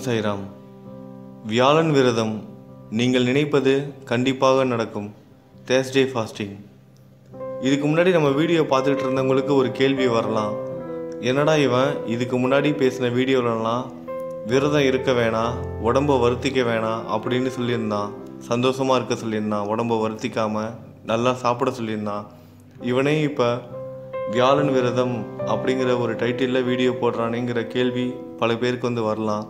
சாய்ராம். வியாழன் விரதம். நீங்கள் நினைப்பது கண்டிப்பாக நடக்கும். Thursday fasting. இதுக்கு முன்னாடி நம்ம வீடியோ பார்த்துக்கிட்டு இருந்தவங்களுக்கு ஒரு கேள்வி வரலாம். என்னடா இவன் இதுக்கு முன்னாடி பேசின வீடியோலலாம் விரதம் இருக்க வேணாம், உடம்பை வருத்திக்க வேணாம் அப்படின்னு சொல்லியிருந்தான், சந்தோஷமாக இருக்க சொல்லியிருந்தான், உடம்பை வருத்திக்காமல் நல்லா சாப்பிட சொல்லியிருந்தான். இவனே இப்போ வியாழன் விரதம் அப்படிங்கிற ஒரு டைட்டிலில் வீடியோ போடுறானுங்கிற கேள்வி பல பேருக்கு வந்து வரலாம்.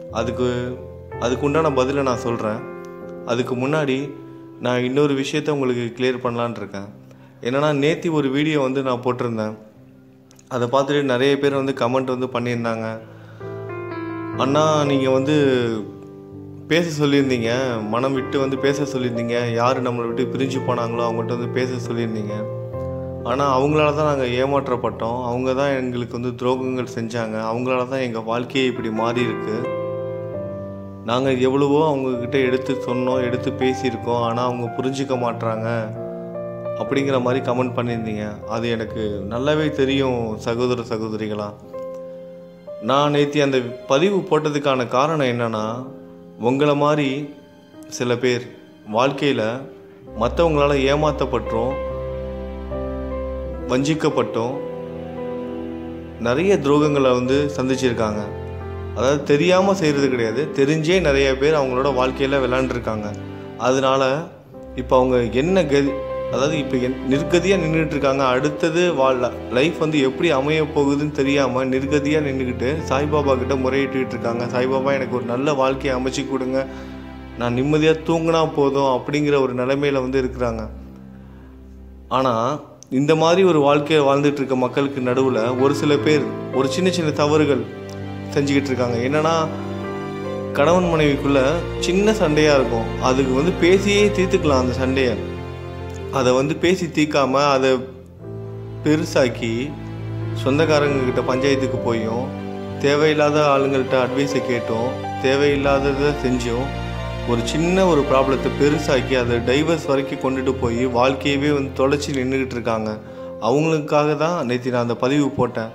அதுக்கு உண்டான பதிலை நான் சொல்கிறேன். அதுக்கு முன்னாடி நான் இன்னொரு விஷயத்த உங்களுக்கு கிளியர் பண்ணலான்னு இருக்கேன். என்னென்னா, நேற்று ஒரு வீடியோ வந்து நான் போட்டிருந்தேன். அதை பார்த்துட்டு நிறைய பேர் வந்து கமெண்ட் வந்து பண்ணியிருந்தாங்க. அண்ணா, நீங்கள் வந்து பேச சொல்லியிருந்தீங்க, மனம் விட்டு வந்து பேச சொல்லியிருந்தீங்க, யார் நம்மளை விட்டு பிரிஞ்சு போனாங்களோ அவங்கள்ட்ட வந்து பேச சொல்லியிருந்தீங்க. ஆனால் அவங்களால தான் நாங்கள் ஏமாற்றப்பட்டோம், அவங்க தான் எங்களுக்கு வந்து துரோகங்கள் செஞ்சாங்க, அவங்களால தான் எங்கள் வாழ்க்கையே இப்படி மாறி இருக்கு. நாங்கள் எவ்வளவோ அவங்கக்கிட்ட எடுத்து சொன்னோம், எடுத்து பேசியிருக்கோம், ஆனால் அவங்க புரிஞ்சிக்க மாட்றாங்க அப்படிங்கிற மாதிரி கமெண்ட் பண்ணியிருந்தீங்க. அது எனக்கு நல்லாவே தெரியும் சகோதர சகோதரிகளா. நான் நேற்று அந்த பதிவு போட்டதுக்கான காரணம் என்னென்னா, உங்களை மாதிரி சில பேர் வாழ்க்கையில் மற்றவங்களால் ஏமாற்றப்பட்டோம், வஞ்சிக்கப்பட்டோம், நிறைய துரோகங்களை வந்து சந்திச்சிருக்காங்க. அதாவது தெரியாமல் செய்கிறது கிடையாது, தெரிஞ்சே நிறைய பேர் அவங்களோட வாழ்க்கையில் விளையாண்டுருக்காங்க. அதனால இப்போ அவங்க என்ன அதாவது இப்போ நிர்கதியாக நின்றுட்டுருக்காங்க. அடுத்தது லைஃப் வந்து எப்படி அமைய போகுதுன்னு தெரியாமல் நிர்கதியாக நின்றுக்கிட்டு சாய்பாபா கிட்ட முறையிட்டு இருக்காங்க. சாய்பாபா, எனக்கு ஒரு நல்ல வாழ்க்கையை அமைச்சு கொடுங்க, நான் நிம்மதியாக தூங்கினா போதும் அப்படிங்கிற ஒரு நிலைமையில் வந்து இருக்கிறாங்க. ஆனால் இந்த மாதிரி ஒரு வாழ்க்கையை வாழ்ந்துட்டு இருக்க மக்களுக்கு நடுவில் ஒரு சில பேர் ஒரு சின்ன சின்ன தவறுகள் செஞ்சுக்கிட்டு இருக்காங்க. என்னென்னா, கணவன் மனைவிக்குள்ளே சின்ன சண்டையாக இருக்கும், அதுக்கு வந்து பேசியே தீர்த்துக்கலாம். அந்த சண்டையை அதை வந்து பேசி தீர்க்காமல் அதை பெருசாக்கி சொந்தக்காரங்கக்கிட்ட பஞ்சாயத்துக்கு போயும், தேவையில்லாத ஆளுங்கள்கிட்ட அட்வைஸை கேட்டோம், தேவையில்லாததை செஞ்சோம், ஒரு சின்ன ஒரு ப்ராப்ளத்தை பெருசாக்கி அதை டைவர்ஸ் வரைக்கும் கொண்டுட்டு போய் வாழ்க்கையவே வந்து தொலைச்சி நின்றுக்கிட்டு இருக்காங்க. அவங்களுக்காக தான் நேற்று நான் அந்த பதிவு போட்டேன்.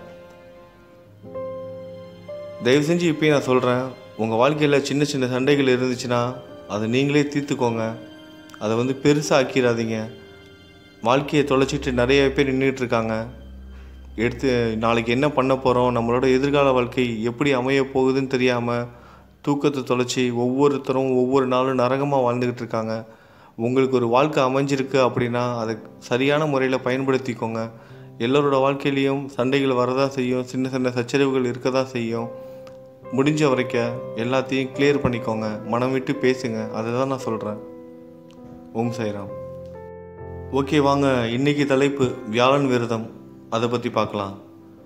தயவு செஞ்சு இப்போயும் நான் சொல்கிறேன், உங்கள் வாழ்க்கையில் சின்ன சின்ன சண்டைகள் இருந்துச்சுன்னா அதை நீங்களே தீர்த்துக்கோங்க. அதை வந்து பெருசாக்கிடாதீங்க. வாழ்க்கையை தொலைச்சிட்டு நிறைய பேர் நின்றுட்டு இருக்காங்க. நாளைக்கு என்ன பண்ண போகிறோம், நம்மளோட எதிர்கால வாழ்க்கை எப்படி அமைய போகுதுன்னு தெரியாமல் தூக்கத்தை தொலைச்சி ஒவ்வொருத்தரும் ஒவ்வொரு நாளும் நரகமாக வாழ்ந்துக்கிட்டு இருக்காங்க. உங்களுக்கு ஒரு வாழ்க்கை அமைஞ்சிருக்கு அப்படின்னா அதை சரியான முறையில் பயன்படுத்திக்கோங்க. எல்லோரோட வாழ்க்கையிலையும் சண்டைகள் வரதான் செய்யும், சின்ன சின்ன சச்சரவுகள் இருக்க தான் செய்யும். முடிஞ்ச வரைக்கும் எல்லாத்தையும் கிளியர் பண்ணிக்கோங்க, மனம் விட்டு பேசுங்க. அதை தான் நான் சொல்கிறேன். ஓம் சாய்ராம். ஓகே, வாங்க இன்றைக்கி தலைப்பு வியாழன் விரதம், அதை பற்றி பார்க்கலாம்.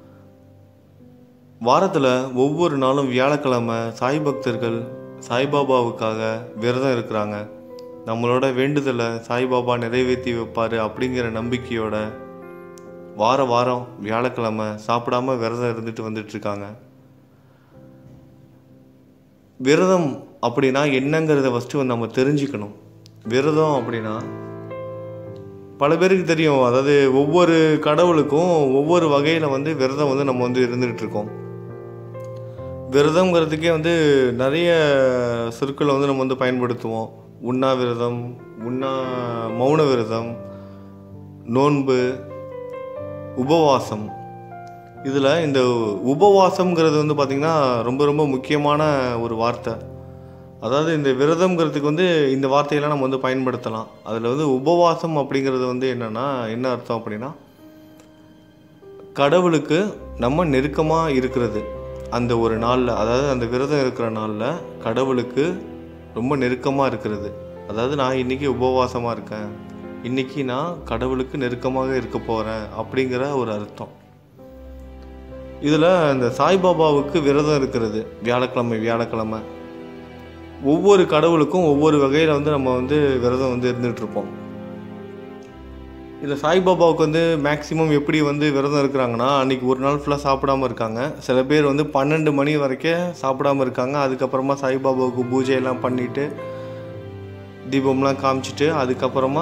வாரத்தில் ஒவ்வொரு நாளும் வியாழக்கிழமை சாய் பக்தர்கள் சாய்பாபாவுக்காக விரதம் இருக்கிறாங்க. நம்மளோட வேண்டுதலை சாய்பாபா நிறைவேற்றி வைப்பார் அப்படிங்கிற நம்பிக்கையோட வாரம் வியாழக்கிழமை சாப்பிடாமல் விரதம் இருந்துட்டு வந்துட்டுருக்காங்க. விரதம் அப்படின்னா என்னங்கிறத ஃபஸ்ட்டு நம்ம தெரிஞ்சுக்கணும். விரதம் அப்படின்னா பல பேருக்கு தெரியும், அதாவது ஒவ்வொரு கடவுளுக்கும் ஒவ்வொரு வகையில் வந்து விரதம் வந்து நம்ம வந்து இருந்துகிட்டு இருக்கோம். விரதங்கிறதுக்கே வந்து நிறைய சொற்களை வந்து நம்ம வந்து பயன்படுத்துவோம். உண்ணாவிரதம், மௌன விரதம், நோன்பு, உபவாசம். இதில் இந்த உபவாசம்ங்கிறது வந்து பார்த்திங்கன்னா ரொம்ப ரொம்ப முக்கியமான ஒரு வார்த்தை. அதாவது இந்த விரதம்ங்கிறதுக்கு வந்து இந்த வார்த்தையெல்லாம் நம்ம வந்து பயன்படுத்தலாம். அதில் வந்து உபவாசம் அப்படிங்கிறது வந்து என்ன அர்த்தம் அப்படின்னா, கடவுளுக்கு நம்ம நெருக்கமாக இருக்கிறது. அந்த ஒரு நாளில், அதாவது அந்த விரதம் இருக்கிற நாளில் கடவுளுக்கு ரொம்ப நெருக்கமாக இருக்கிறது. அதாவது நான் இன்றைக்கி உபவாசமாக இருக்கேன், இன்றைக்கி நான் கடவுளுக்கு நெருக்கமாக இருக்க போகிறேன் அப்படிங்கிற ஒரு அர்த்தம். இதில் இந்த சாய்பாபாவுக்கு விரதம் இருக்கிறது வியாழக்கிழமை ஒவ்வொரு கடவுளுக்கும் ஒவ்வொரு வகையில் வந்து நம்ம வந்து விரதம் வந்து இருந்துகிட்ருப்போம். இதில் சாய்பாபாவுக்கு வந்து மேக்ஸிமம் எப்படி வந்து விரதம் இருக்கிறாங்கன்னா, அன்றைக்கி ஒரு நாள் ஃபுல்லாக சாப்பிடாமல் இருக்காங்க. சில பேர் வந்து 12 மணி வரைக்கும் சாப்பிடாமல் இருக்காங்க. அதுக்கப்புறமா சாய்பாபாவுக்கு பூஜையெல்லாம் பண்ணிவிட்டு தீபம்லாம் காமிச்சிட்டு அதுக்கப்புறமா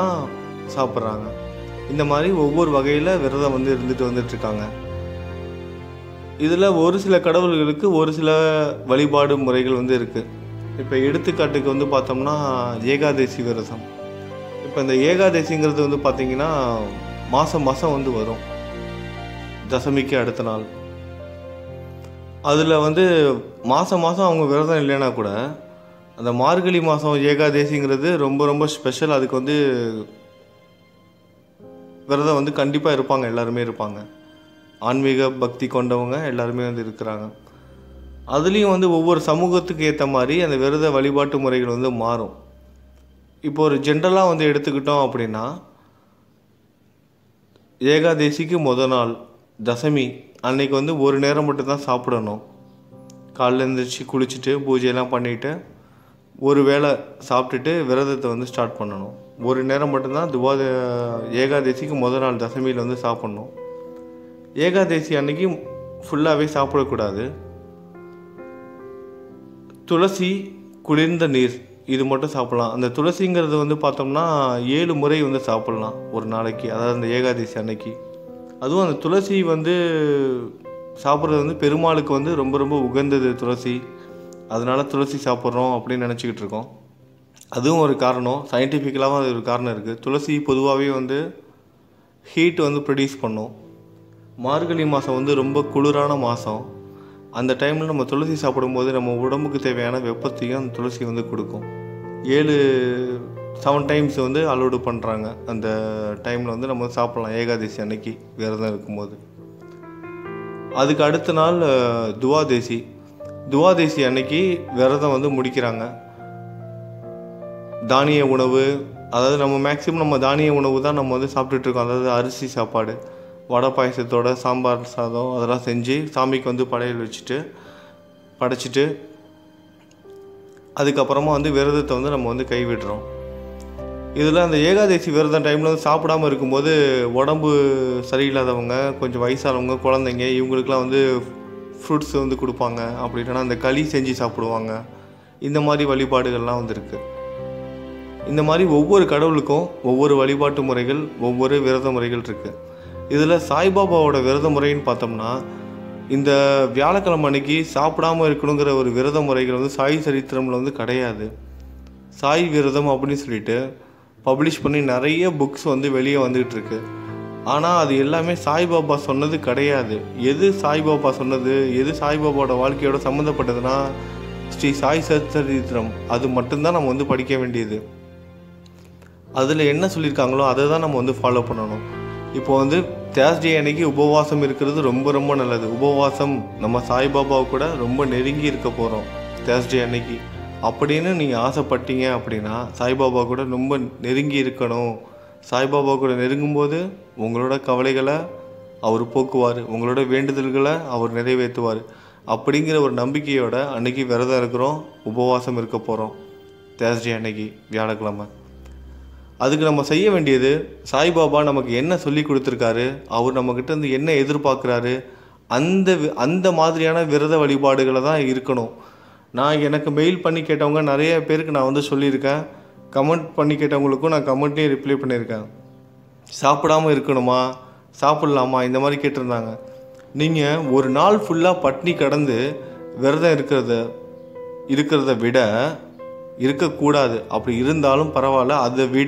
சாப்பிட்றாங்க. இந்த மாதிரி ஒவ்வொரு வகையில் விரதம் வந்து இருந்துட்டு வந்துட்டுருக்காங்க. இதில் ஒரு சில கடவுள்களுக்கு ஒரு சில வழிபாடு முறைகள் வந்து இருக்குது. இப்போ எடுத்துக்காட்டுக்கு வந்து பார்த்தோம்னா ஏகாதசி விரதம். இப்போ இந்த ஏகாதசிங்கிறது வந்து பார்த்திங்கன்னா மாதம் வந்து வரும், தசமிக்கு அடுத்த நாள். அதில் வந்து மாதம் அவங்க விரதம் இல்லைன்னா கூட அந்த மார்கழி மாதம் ஏகாதசிங்கிறது ரொம்ப ரொம்ப ஸ்பெஷல். அதுக்கு வந்து விரதம் வந்து கண்டிப்பாக இருப்பாங்க, எல்லாருமே இருப்பாங்க. ஆன்மீக பக்தி கொண்டவங்க எல்லாருமே வந்து இருக்கிறாங்க. அதுலேயும் வந்து ஒவ்வொரு சமூகத்துக்கு ஏற்ற மாதிரி அந்த விரத வழிபாட்டு முறைகள் வந்து மாறும். இப்போ ஒரு ஜென்ரலாக வந்து எடுத்துக்கிட்டோம் அப்படின்னா, ஏகாதசிக்கு நாள் தசமி அன்னைக்கு வந்து ஒரு நேரம் மட்டும்தான் சாப்பிடணும். காலைல எழுந்திரிச்சு குளிச்சுட்டு பூஜையெல்லாம் பண்ணிவிட்டு ஒரு வேளை சாப்பிட்டுட்டு விரதத்தை வந்து ஸ்டார்ட் பண்ணணும். ஒரு நேரம் மட்டும்தான் ஏகாதசிக்கு நாள் தசமியில் வந்து சாப்பிட்ணும். ஏகாதசி அன்னைக்கு ஃபுல்லாகவே சாப்பிடக்கூடாது. துளசி, குளிர்ந்த நீர் இது மட்டும் சாப்பிட்லாம். அந்த துளசிங்கிறது வந்து பார்த்தோம்னா 7 முறை வந்து சாப்பிட்லாம் ஒரு நாளைக்கு, அதாவது அந்த ஏகாதசி அன்னைக்கு. அதுவும் அந்த துளசி வந்து சாப்பிட்றது வந்து பெருமாளுக்கு வந்து ரொம்ப ரொம்ப உகந்தது துளசி. அதனால் துளசி சாப்பிட்றோம் அப்படின்னு நினச்சிக்கிட்டு இருக்கோம். அதுவும் ஒரு காரணம், சயின்டிஃபிக்கலாகவும் அது ஒரு காரணம் இருக்குது. துளசி பொதுவாகவே வந்து ஹீட் வந்து ப்ரொடியூஸ் பண்ணும். மார்கழி மாதம் வந்து ரொம்ப குளிரான மாதம். அந்த டைமில் நம்ம துளசி சாப்பிடும்போது நம்ம உடம்புக்கு தேவையான வெப்பத்தையும் அந்த துளசி வந்து கொடுக்கும். 7 டைம்ஸ் வந்து அலோடு பண்ணுறாங்க. அந்த டைமில் வந்து நம்ம சாப்பிட்லாம் ஏகாதசி அன்னைக்கு விரதம் இருக்கும்போது. அதுக்கு அடுத்த நாள் துவாதசி அன்னைக்கு விரதம் வந்து முடிக்கிறாங்க. தானிய உணவு, அதாவது நம்ம மேக்ஸிமம் நம்ம தானிய உணவு தான் நம்ம வந்து சாப்பிட்டுட்ருக்கோம். அதாவது அரிசி சாப்பாடு, வடை பாயசத்தோட சாம்பார் சாதம் அதெல்லாம் செஞ்சு சாமிக்கு வந்து படையல் வச்சுட்டு படைச்சிட்டு அதுக்கப்புறமா வந்து விரதத்தை வந்து நம்ம வந்து கைவிடுறோம். இதில் அந்த ஏகாதசி விரதம் டைமில் வந்து சாப்பிடாமல் இருக்கும்போது உடம்பு சரியில்லாதவங்க, கொஞ்சம் வயசானவங்க, குழந்தைங்க இவங்களுக்குலாம் வந்து ஃப்ரூட்ஸ் வந்து கொடுப்பாங்க. அப்படி இல்லைன்னா அந்த களி செஞ்சு சாப்பிடுவாங்க. இந்த மாதிரி வழிபாடுகள்லாம் வந்து இருக்குது. இந்த மாதிரி ஒவ்வொரு கடவுளுக்கும் ஒவ்வொரு வழிபாட்டு முறைகள், ஒவ்வொரு விரத முறைகள் இருக்குது. இதில் சாய்பாபாவோட விரத முறைன்னு பார்த்தோம்னா, இந்த வியாழக்கிழமை அன்னைக்கு சாப்பிடாமல் இருக்கணுங்கிற ஒரு விரத முறைகள் வந்து சாய் சரித்திரமில் வந்து கிடையாது. சாய் விரதம் அப்படின்னு சொல்லிட்டு பப்ளிஷ் பண்ணி நிறைய புக்ஸ் வந்து வெளியே வந்துக்கிட்டு இருக்கு. ஆனால் அது எல்லாமே சாய்பாபா சொன்னது கிடையாது. எது சாய்பாபா சொன்னது, எது சாய்பாபாவோட வாழ்க்கையோட சம்மந்தப்பட்டதுன்னா ஸ்ரீ சாய் சரித்திரம். அது மட்டும்தான் நம்ம வந்து படிக்க வேண்டியது. அதில் என்ன சொல்லியிருக்காங்களோ அதை தான் நம்ம வந்து ஃபாலோ பண்ணணும். இப்போ வந்து தேர்ஸ்டே அன்னைக்கு உபவாசம் இருக்கிறது ரொம்ப ரொம்ப நல்லது. உபவாசம் நம்ம சாய்பாபாவை கூட ரொம்ப நெருங்கி இருக்க போகிறோம் தேர்ஸ்டே அன்னைக்கு அப்படின்னு நீங்கள் ஆசைப்பட்டீங்க அப்படின்னா, சாய்பாபா கூட ரொம்ப நெருங்கி இருக்கணும். சாய்பாபா கூட நெருங்கும்போது உங்களோட கவலைகளை அவர் போக்குவார், உங்களோட வேண்டுதல்களை அவர் நிறைவேற்றுவார். அப்படிங்கிற ஒரு நம்பிக்கையோட அன்னைக்கு விரதம் இருக்கிறோம், உபவாசம் இருக்க போகிறோம் தேர்ஸ்டே அன்னைக்கு வியாழக்கிழமை. அதுக்கு நம்ம செய்ய வேண்டியது, சாய்பாபா நமக்கு என்ன சொல்லி கொடுத்துருக்காரு, அவர் நம்மக்கிட்ட இருந்து என்ன எதிர்பார்க்குறாரு, அந்த மாதிரியான விரத வழிபாடுகளை தான் இருக்கணும். நான் எனக்கு மெயில் பண்ணி கேட்டவங்க நிறைய பேருக்கு நான் வந்து சொல்லியிருக்கேன். கமெண்ட் பண்ணி கேட்டவங்களுக்கும் நான் கமெண்ட்லேயும் ரிப்ளை பண்ணியிருக்கேன். சாப்பிடாமல் இருக்கணுமா, சாப்பிட்லாமா, இந்த மாதிரி கேட்டிருந்தாங்க. நீங்கள் ஒரு நாள் ஃபுல்லாக பட்னி கடந்து விரதம் இருக்கிறத விட இருக்கக்கூடாது. அப்படி இருந்தாலும் பரவாயில்ல, அதை விட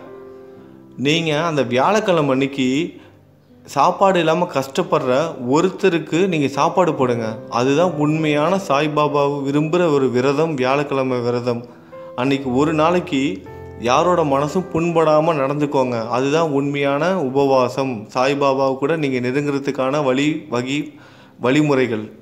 நீங்கள் அந்த வியாழக்கிழமை அன்னைக்கு சாப்பாடு இல்லாமல் கஷ்டப்படுற ஒருத்தருக்கு நீங்கள் சாப்பாடு போடுங்க. அதுதான் உண்மையான சாய்பாபா விரும்புகிற ஒரு விரதம், வியாழக்கிழமை விரதம். அன்னைக்கு ஒரு நாளைக்கு யாரோட மனசும் புண்படாமல் நடந்துக்கோங்க. அதுதான் உண்மையான உபவாசம். சாய்பாபாவை கூட நீங்கள் நெருங்கிறதுக்கான வழிமுறைகள்.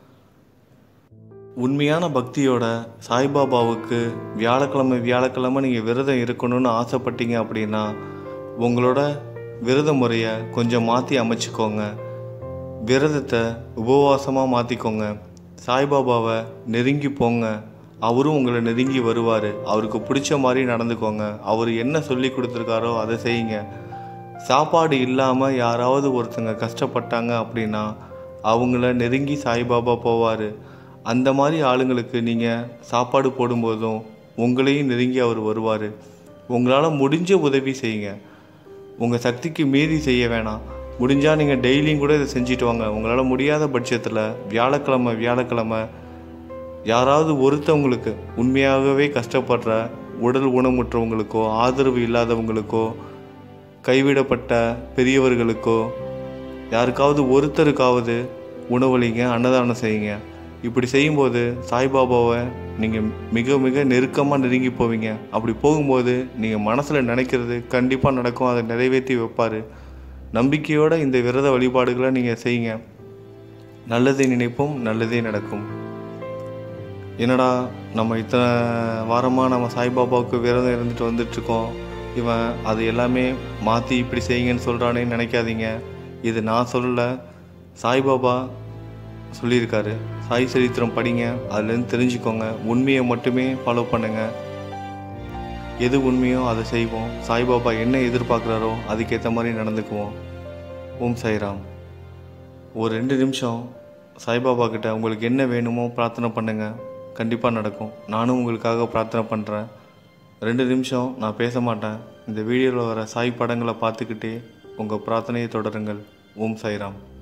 உண்மையான பக்தியோட சாய்பாபாவுக்கு வியாழக்கிழமை நீங்கள் விரதம் இருக்கணும்னு ஆசைப்பட்டீங்க அப்படின்னா உங்களோட விரத முறையை கொஞ்சம் மாற்றி அமைச்சிக்கோங்க. விரதத்தை உபவாசமாக மாற்றிக்கோங்க. சாய்பாபாவை நெருங்கி போங்க. அவரும் உங்களை நெருங்கி வருவார். அவருக்கு பிடிச்ச மாதிரி நடந்துக்கோங்க. அவர் என்ன சொல்லி கொடுத்துருக்காரோ அதை செய்யுங்க. சாப்பாடு இல்லாமல் யாராவது ஒருத்தங்க கஷ்டப்பட்டாங்க அப்படின்னா அவங்கள நெருங்கி சாய்பாபா போவார். அந்த மாதிரி ஆளுங்களுக்கு நீங்கள் சாப்பாடு போடும்போதும் உங்களையும் நெருங்கி அவர் வருவார். உங்களால் முடிஞ்ச உதவி செய்யுங்க. உங்கள் சக்திக்கு மீறி செய்ய வேணாம். முடிஞ்சால் நீங்கள் டெய்லியும் கூட இதை செஞ்சுட்டு வாங்க. உங்களால் முடியாத பட்சத்தில் வியாழக்கிழமை யாராவது ஒருத்தவங்களுக்கு உண்மையாகவே கஷ்டப்படுற உடல் ஊனமுற்றவங்களுக்கோ ஆதரவு இல்லாதவங்களுக்கோ கைவிடப்பட்ட பெரியவர்களுக்கோ யாருக்காவது ஒருத்தருக்காவது உணவளிங்க, அன்னதானம் செய்யுங்க. இப்படி செய்யும்போது சாய்பாபாவை நீங்கள் மிக மிக நெருக்கமாக நெருங்கி போவீங்க. அப்படி போகும்போது நீங்கள் மனசில் நினைக்கிறது கண்டிப்பாக நடக்கும். அதை நிறைவேற்றி வைப்பார். நம்பிக்கையோடு இந்த விரத வழிபாடுகளை நீங்கள் செய்யுங்க. நல்லதை நினைப்போம், நல்லதே நடக்கும். என்னடா நம்ம இத்தனை வாரமாக நம்ம சாய்பாபாவுக்கு விரதம் இருந்துட்டு வந்துட்டுருக்கோம், இவன் அது எல்லாமே மாற்றி இப்படி செய்யுங்கன்னு சொல்கிறானேன்னு நினைக்காதீங்க. இது நான் சொல்லலை, சாய்பாபா சொல்லியிருக்காரு. சாய் சரித்திரம் படிங்க, அதுலேருந்து தெரிஞ்சுக்கோங்க. உண்மையை மட்டுமே ஃபாலோ பண்ணுங்கள். எது உண்மையோ அதை செய்வோம். சாய்பாபா என்ன எதிர்பார்க்குறாரோ அதுக்கேற்ற மாதிரி நடந்துக்குவோம். ஓம் சாய்ராம். ஒரு 2 நிமிஷம் சாய்பாபா கிட்ட உங்களுக்கு என்ன வேணுமோ பிரார்த்தனை பண்ணுங்கள். கண்டிப்பாக நடக்கும். நானும் உங்களுக்காக பிரார்த்தனை பண்ணுறேன். 2 நிமிஷம் நான் பேச மாட்டேன். இந்த வீடியோவில் வர சாய் படங்களை பார்த்துக்கிட்டே உங்கள் பிரார்த்தனையை தொடருங்கள். ஓம் சாய்ராம்.